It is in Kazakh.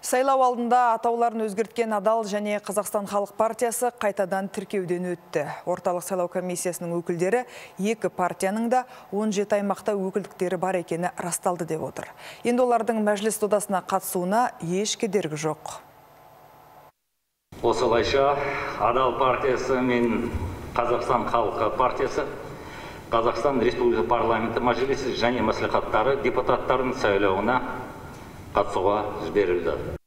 Сайлау алдында атауларын өзгерткен Адал және Қазақстан Халық партиясы қайтадан тіркеуден өтті. Орталық сайлау комиссиясының өкілдері екі партияның да 17 аймақта өкілдіктері бар екені расталды деп отыр. Енді олардың мәжіліс додасына қатысуына еш кедергі жоқ. Осылайша Адал партиясы мен Қазақстан Халық партиясы Қазақстан Республика парламенті мәжілісі және мәслихаттары депутаттарын сайлауына қатысуға жіберілді.